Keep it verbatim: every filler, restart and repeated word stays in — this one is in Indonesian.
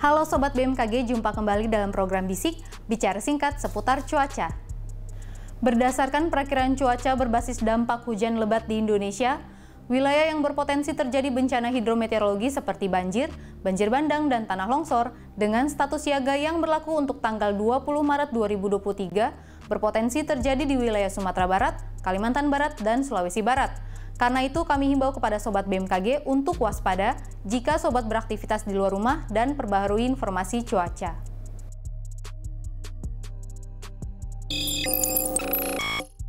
Halo Sobat B M K G, jumpa kembali dalam program Bisik, bicara singkat seputar cuaca. Berdasarkan perakiraan cuaca berbasis dampak hujan lebat di Indonesia, wilayah yang berpotensi terjadi bencana hidrometeorologi seperti banjir, banjir bandang, dan tanah longsor dengan status siaga yang berlaku untuk tanggal dua puluh Maret dua ribu dua puluh tiga berpotensi terjadi di wilayah Sumatera Barat, Kalimantan Barat, dan Sulawesi Barat. Karena itu, kami himbau kepada Sobat B M K G untuk waspada jika Sobat beraktivitas di luar rumah dan perbaharui informasi cuaca.